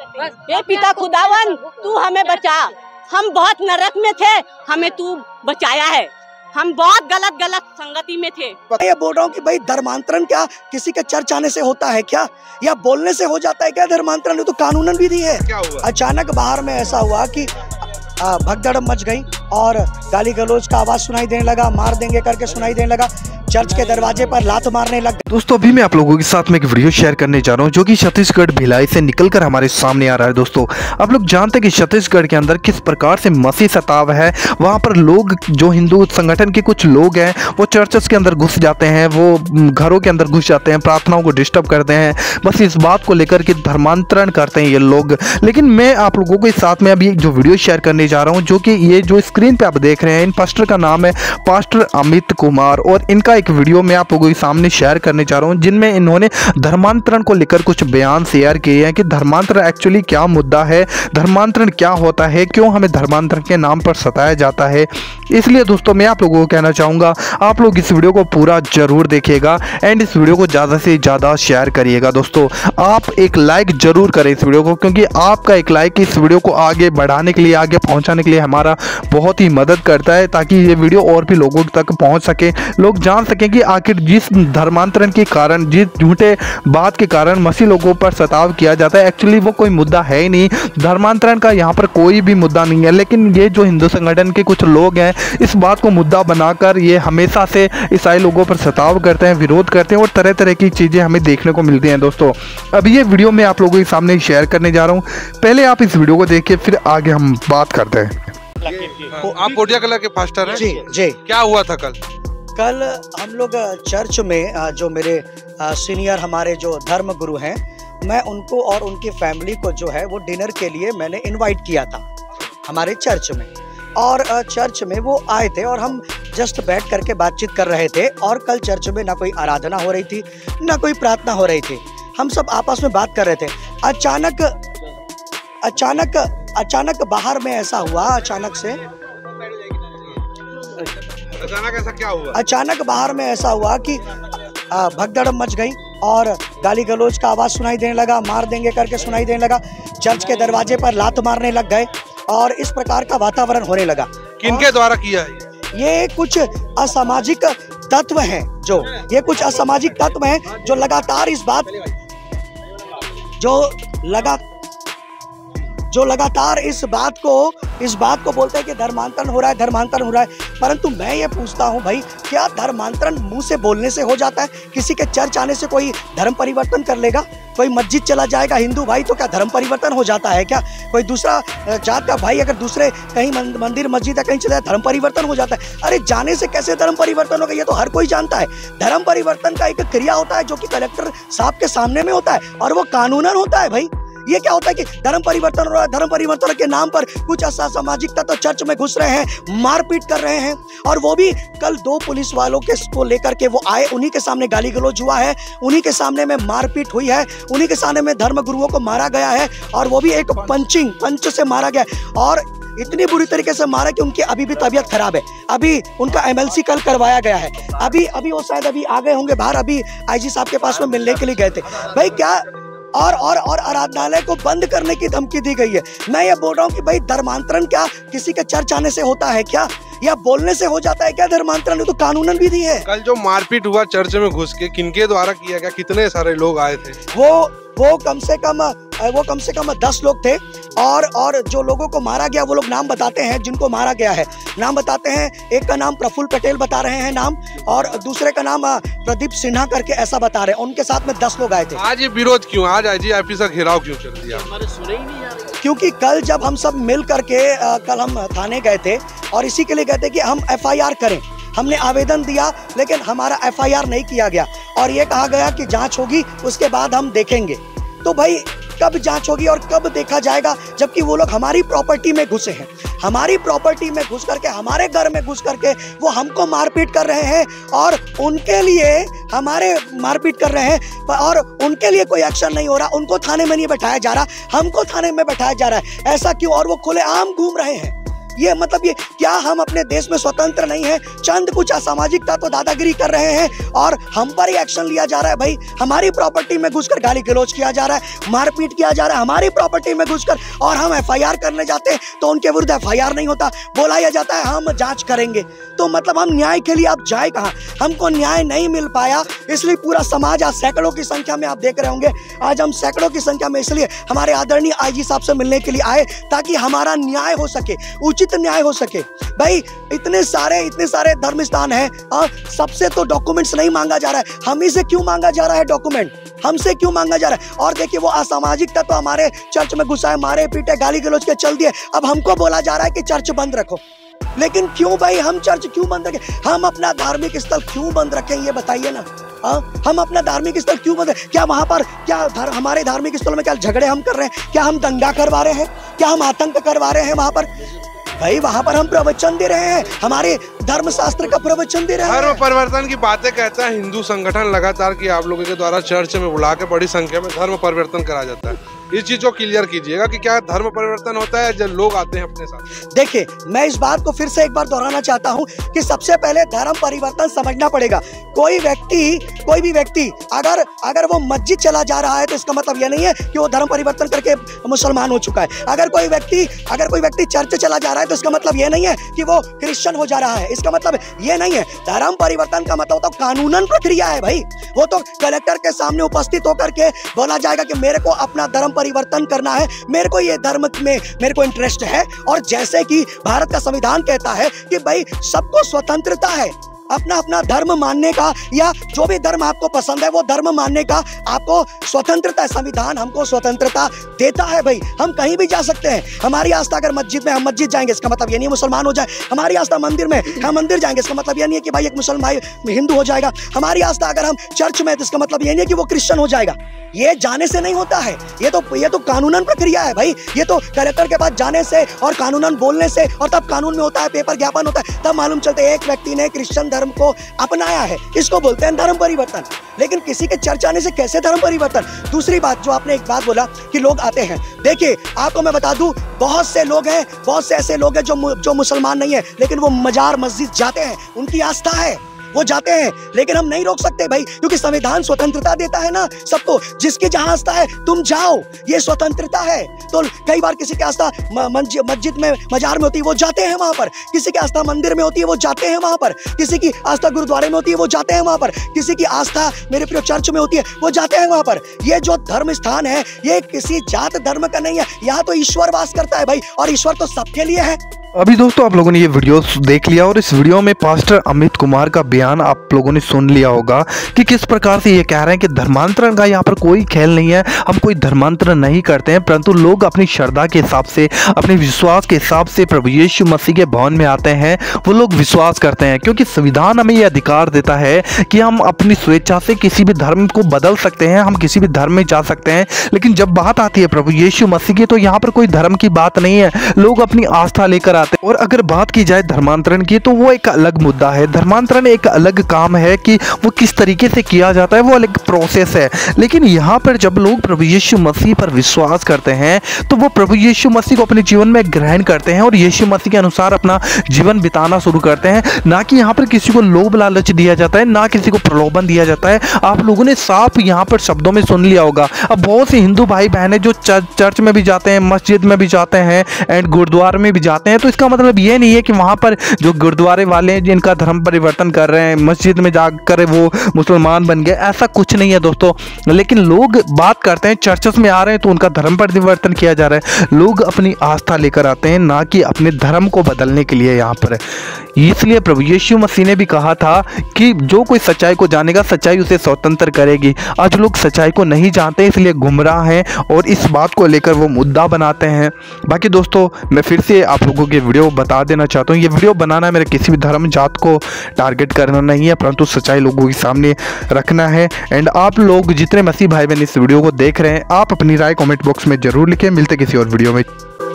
हे पिता खुदावन, तू हमें बचा। हम बहुत नरक में थे, हमें तू बचाया है। हम बहुत गलत संगति में थे। ये बोल रहा हूँ कि भाई धर्मांतरण क्या किसी के चर्च आने से होता है क्या, या बोलने से हो जाता है क्या धर्मांतरण? ये तो कानूनन विधि है। क्या हुआ? अचानक बाहर में ऐसा हुआ कि भगदड़ मच गई और गाली गलौज का आवाज सुनाई देने लगा, मार देंगे करके सुनाई देने लगा, चर्च के दरवाजे पर लात मारने लग गए। दोस्तों अभी मैं आप लोगों के साथ में एक वीडियो शेयर करने जा रहा हूं जो कि छत्तीसगढ़ भिलाई से निकलकर हमारे सामने आ रहा है। दोस्तों आप लोग जानते हैं कि छत्तीसगढ़ के अंदर किस प्रकार से मसीह सताव है। वहां पर लोग, जो हिंदू संगठन के कुछ लोग हैं, वो चर्चेस के अंदर घुस जाते हैं, वो घरों के अंदर घुस जाते हैं, प्रार्थनाओं को डिस्टर्ब करते हैं, बस इस बात को लेकर के धर्मांतरण करते हैं ये लोग। लेकिन मैं आप लोगों के साथ में अभी जो वीडियो शेयर करने जा रहा हूँ, जो कि ये जो स्क्रीन पे आप देख रहे हैं, इन पास्टर का नाम है पास्टर अमित कुमार, और इनका एक वीडियो में आप लोगों के सामने शेयर करने जा रहा हूं जिनमें इन्होंने धर्मांतरण को लेकर कुछ बयान शेयर किए हैं कि धर्मांतरण एक्चुअली क्या मुद्दा है, धर्मांतरण क्या होता है, क्यों हमें धर्मांतरण के नाम पर सताया जाता है। इसलिए दोस्तों मैं आप लोगों को कहना चाहूँगा, आप लोग इस वीडियो को पूरा जरूर देखिएगा एंड इस वीडियो को ज़्यादा से ज़्यादा शेयर करिएगा। दोस्तों आप एक लाइक जरूर करें इस वीडियो को, क्योंकि आपका एक लाइक इस वीडियो को आगे बढ़ाने के लिए, आगे पहुँचाने के लिए हमारा बहुत ही मदद करता है, ताकि ये वीडियो और भी लोगों तक पहुँच सके, लोग जान सकें कि आखिर जिस धर्मांतरण के कारण, जिस झूठे बात के कारण मसीह लोगों पर सताव किया जाता है, एक्चुअली वो कोई मुद्दा है ही नहीं। धर्मांतरण का यहाँ पर कोई भी मुद्दा नहीं है, लेकिन ये जो हिंदू संगठन के कुछ लोग हैं इस बात को मुद्दा बनाकर ये हमेशा से ईसाई लोगों पर सताव करते हैं, विरोध करते हैं और तरह तरह की चीज़ें हमें देखने को मिलती हैं। दोस्तों अभी ये वीडियो मैं आप लोगों के सामने शेयर करने जा रहा हूँ, पहले आप इस वीडियो को देखिए फिर आगे हम बात करते हैं। आप पोटिया कलर के पास्टर हैं? जी जी। क्या हुआ था कल? कल हम लोग चर्च में जो मेरे सीनियर हमारे जो धर्म गुरु हैं, मैं उनको और उनकी फैमिली को जो है वो डिनर के लिए मैंने इनवाइट किया था हमारे चर्च में, और चर्च में वो आए थे और हम जस्ट बैठ करके बातचीत कर रहे थे। और कल चर्च में ना कोई आराधना हो रही थी, ना कोई प्रार्थना हो रही थी, हम सब आपस में बात कर रहे थे। अचानक बाहर में ऐसा हुआ, अचानक ऐसा क्या हुआ? अचानक बाहर में ऐसा हुआ कि भगदड़ मच गई और गाली गलौज का आवाज सुनाई देने लगा, मार देंगे करके सुनाई देने लगा, चर्च के दरवाजे पर लात मारने लग गए और इस प्रकार का वातावरण होने लगा। किनके द्वारा किया है? ये कुछ असामाजिक तत्व हैं, ये कुछ असामाजिक तत्व हैं जो लगातार इस बात को बोलते हैं कि धर्मांतरण हो रहा है, धर्मांतरण हो रहा है। परंतु मैं ये पूछता हूँ भाई, क्या धर्मांतरण मुंह से बोलने से हो जाता है? किसी के चर्च आने से कोई धर्म परिवर्तन कर लेगा? कोई मस्जिद चला जाएगा हिंदू भाई तो क्या धर्म परिवर्तन हो जाता है क्या? कोई दूसरा जात का भाई अगर दूसरे कहीं मंदिर मस्जिद या कहीं चला जाए धर्म परिवर्तन हो जाता है? अरे जाने से कैसे धर्म परिवर्तन होगा? ये तो हर कोई जानता है। धर्म परिवर्तन का एक क्रिया होता है जो कि कलेक्टर साहब के सामने में होता है और वो कानूनन होता है। भाई ये क्या होता है कि धर्म परिवर्तन हो रहा है, धर्म परिवर्तन के नाम पर कुछ असामाजिक तत्व चर्च में घुस रहे हैं, मारपीट कर रहे हैं, और वो भी कल 2 पुलिस वालों को लेकर के वो आए, उन्हीं के सामने गाली गलौज हुआ है, उन्हीं के सामने में मारपीट हुई है, उन्हीं के सामने में धर्म गुरुओं को मारा गया है, और वो भी एक पंच से मारा गया है, और इतनी बुरी तरीके से मारा कि उनकी अभी भी तबीयत खराब है। अभी उनका MLC कल करवाया गया है, अभी वो शायद अभी आ गए होंगे बाहर, अभी IG साहब के पास में मिलने के लिए गए थे। भाई क्या और आराधनालय को बंद करने की धमकी दी गई है। मैं ये बोल रहा हूँ कि भाई धर्मांतरण क्या किसी के चर्च आने से होता है क्या, या बोलने से हो जाता है क्या धर्मांतरण? तो कानूनन विधि है। कल जो मारपीट हुआ चर्च में घुस के, किनके द्वारा किया गया? कितने सारे लोग आए थे? वो कम से कम 10 लोग थे, और जो लोगों को मारा गया वो लोग नाम बताते हैं, जिनको मारा गया है नाम बताते हैं। एक का नाम प्रफुल्ल पटेल बता रहे हैं नाम, और दूसरे का नाम प्रदीप सिन्हा करके ऐसा बता रहे हैं। उनके साथ में 10 लोग आए थे। आज ये विरोध क्यों, आज IG ऑफिस का घेराव क्यों चल दिया? क्योंकि कल जब हम सब मिल करके कल हम थाने गए थे और इसी के लिए गए थे कि हम FIR करें। हमने आवेदन दिया लेकिन हमारा FIR नहीं किया गया, और ये कहा गया कि जांच होगी उसके बाद हम देखेंगे। तो भाई कब जांच होगी और कब देखा जाएगा, जबकि वो लोग हमारी प्रॉपर्टी में घुसे हैं, हमारी प्रॉपर्टी में घुस करके, हमारे घर में घुस करके वो हमको मारपीट कर रहे हैं, और उनके लिए हमारे मारपीट कर रहे हैं, और उनके लिए कोई एक्शन नहीं हो रहा। उनको थाने में नहीं बैठाया जा रहा, हमको थाने में बैठाया जा रहा है। ऐसा क्यों? और वो खुलेआम घूम रहे हैं, ये मतलब ये क्या हम अपने देश में स्वतंत्र नहीं है? चंद कुछ असामाजिक तत्व दादागिरी कर रहे हैं और हम पर ही एक्शन लिया जा रहा है भाई। हमारी प्रॉपर्टी में घुसकर गाली गलौज किया जा रहा है, मारपीट किया जा रहा है हमारी प्रॉपर्टी में घुसकर, और हम एफआईआर करने जाते हैं तो उनके विरुद्ध एफआईआर नहीं होता, बोला जाता है हम जांच करेंगे। तो मतलब हम न्याय के लिए आप जाए कहाँ? हमको न्याय नहीं मिल पाया, इसलिए पूरा समाज आज सैकड़ों की संख्या में आप देख रहे होंगे, आज हम सैकड़ों की संख्या में इसलिए हमारे आदरणीय आईजी साहब से मिलने के लिए आए ताकि हमारा न्याय हो सके, उचित न्याय हो सके। भाई इतने सारे धर्म स्थान है, सबसे तो डॉक्यूमेंट्स नहीं मांगा जा रहा है, हम ही से क्यों मांगा जा रहा है डॉक्यूमेंट? हमसे क्यों मांगा जा रहा है? और देखिए वो असामाजिक तत्व हमारे चर्च में घुसा है, मारे पीटे गाली गलौज के चल दिए, अब हमको बोला जा रहा है कि चर्च बंद रखो। लेकिन क्यों भाई, हम चर्च क्यों बंद रखें? हम अपना धार्मिक स्थल क्यों बंद रखें, ये बताइए ना। हम अपना धार्मिक स्थल क्यों बंद रखें? क्या वहां पर हमारे धार्मिक स्थलों में क्या झगड़े हम कर रहे हैं? क्या हम दंगा करवा रहे हैं? क्या हम आतंक करवा रहे हैं वहां पर? भाई वहां पर हम प्रवचन दे रहे हैं, हमारे धर्म शास्त्र का प्रवचन दे रहे हैं। धर्म परिवर्तन की बातें कहता है हिंदू संगठन लगातार कि आप लोगों के द्वारा चर्च में बुला के बड़ी संख्या में धर्म परिवर्तन कराया जाता है। इस चीज को क्लियर कीजिएगा कि क्या धर्म परिवर्तन होता है जब लोग आते हैं अपने साथ? देखिए मैं इस बात को फिर से एक बार दोहराना चाहता हूं कि सबसे पहले धर्म परिवर्तन समझना पड़ेगा। कोई भी व्यक्ति अगर वो मस्जिद चला जा रहा है तो इसका मतलब यह नहीं है कि वो धर्म परिवर्तन करके मुसलमान हो चुका है। अगर कोई व्यक्ति चर्च चला जा रहा है तो इसका मतलब यह नहीं है कि वो क्रिश्चियन हो जा रहा है, इसका मतलब ये नहीं है। धर्म परिवर्तन का मतलब तो कानूनन प्रक्रिया है भाई, वो तो कलेक्टर के सामने उपस्थित होकर के बोला जाएगा कि मेरे को अपना धर्म परिवर्तन करना है, मेरे को ये धर्म में मेरे को इंटरेस्ट है। और जैसे कि भारत का संविधान कहता है कि भाई सबको स्वतंत्रता है अपना अपना धर्म मानने का, या जो भी धर्म आपको पसंद है वो धर्म मानने का आपको स्वतंत्रता है। संविधान हमको स्वतंत्रता देता है भाई, हम कहीं भी जा सकते हैं। हमारी आस्था अगर मस्जिद में, हम मस्जिद जाएंगे इसका मतलब ये नहीं मुसलमान हो जाए। हमारी आस्था मंदिर में, हम मंदिर जाएंगे इसका मतलब ये नहीं है कि भाई एक मुसलमान हिंदू हो जाएगा। हमारी आस्था अगर हम चर्च में, तो इसका मतलब ये नहीं है कि वो क्रिश्चियन हो जाएगा। ये जाने से नहीं होता है, ये तो कानूनन प्रक्रिया है भाई। ये तो कलेक्टर के पास जाने से और कानूनन बोलने से, और तब कानून में होता है, पेपर ज्ञापन होता है, तब मालूम चलता है एक व्यक्ति ने क्रिश्चियन धर्म को अपनाया है। इसको बोलते हैं धर्म परिवर्तन। लेकिन किसी के चर्च आने से कैसे धर्म परिवर्तन? दूसरी बात, जो आपने एक बात बोला कि लोग आते हैं, देखिए आपको मैं बता दूं, बहुत से लोग हैं, बहुत से ऐसे लोग हैं जो मुसलमान नहीं है लेकिन वो मजार मस्जिद जाते हैं, उनकी आस्था है, वो जाते हैं। लेकिन हम नहीं रोक सकते भाई, क्योंकि संविधान स्वतंत्रता देता है ना सबको, जिसकी जहां आस्था है तुम जाओ, ये स्वतंत्रता है। तो कई बार किसी की आस्था मस्जिद में, मजार में होती है, वो जाते हैं वहां पर। किसी की आस्था मंदिर में होती है, वो जाते हैं वहां पर। किसी की आस्था गुरुद्वारे में होती है, वो जाते हैं वहां पर। किसी की आस्था मेरे प्रिय चर्च में होती है, वो जाते हैं वहां पर। ये जो धर्म स्थान है ये किसी जात धर्म का नहीं है, यहाँ तो ईश्वर वास करता है भाई, और ईश्वर तो सबके लिए है। अभी दोस्तों आप लोगों ने ये वीडियो देख लिया और इस वीडियो में पास्टर अमित कुमार का बयान आप लोगों ने सुन लिया होगा कि किस प्रकार से ये कह रहे हैं कि धर्मांतरण का यहाँ पर कोई खेल नहीं है, हम कोई धर्मांतरण नहीं करते हैं, परंतु लोग अपनी श्रद्धा के हिसाब से, अपने विश्वास के हिसाब से प्रभु यीशु मसीह के भवन में आते हैं, वो लोग विश्वास करते हैं। क्योंकि संविधान हमें ये अधिकार देता है कि हम अपनी स्वेच्छा से किसी भी धर्म को बदल सकते हैं, हम किसी भी धर्म में जा सकते हैं। लेकिन जब बात आती है प्रभु यीशु मसीह की, तो यहाँ पर कोई धर्म की बात नहीं है, लोग अपनी आस्था लेकर आते हैं। और अगर बात की जाए धर्मांतरण की, तो वो एक अलग मुद्दा है। धर्मांतरण एक अलग काम है कि वो किस तरीके से किया जाता है, वो अलग प्रोसेस है। लेकिन यहाँ पर जब लोग प्रभु यीशु मसीह पर विश्वास करते हैं तो वो प्रभु यीशु मसीह को अपने जीवन में ग्रहण करते हैं और यीशु मसीह के अनुसार अपना जीवन बिताना शुरू करते हैं। ना कि यहाँ पर किसी को लोभ लालच दिया जाता है, ना किसी को प्रलोभन दिया जाता है। आप लोगों ने साफ यहाँ पर शब्दों में सुन लिया होगा। अब बहुत से हिंदू भाई बहन जो चर्च में भी जाते हैं, मस्जिद में भी जाते हैं एंड गुरुद्वारे में भी जाते हैं, तो इसका मतलब ये नहीं है कि वहाँ पर जो गुरुद्वारे वाले हैं जिनका धर्म परिवर्तन कर रहे हैं, मस्जिद में जाकर वो मुसलमान बन गए, ऐसा कुछ नहीं है दोस्तों। लेकिन लोग बात करते हैं चर्चेस में आ रहे हैं तो उनका धर्म परिवर्तन किया जा रहा है। लोग अपनी आस्था लेकर आते हैं, ना कि अपने धर्म को बदलने के लिए यहाँ पर। इसलिए प्रभु यीशु मसीह ने भी कहा था कि जो कोई सच्चाई को जानेगा, सच्चाई उसे स्वतंत्र करेगी। आज लोग सच्चाई को नहीं जानते, इसलिए गुमराह हैं और इस बात को लेकर वो मुद्दा बनाते हैं। बाकी दोस्तों मैं फिर से आप लोगों के वीडियो बता देना चाहता हूँ, ये वीडियो बनाना मेरे किसी भी धर्म जात को टारगेट करना नहीं है, परंतु सच्चाई लोगों के सामने रखना है। एंड आप लोग जितने मसीह भाई बहन इस वीडियो को देख रहे हैं, आप अपनी राय कमेंट बॉक्स में जरूर लिखें। मिलते किसी और वीडियो में।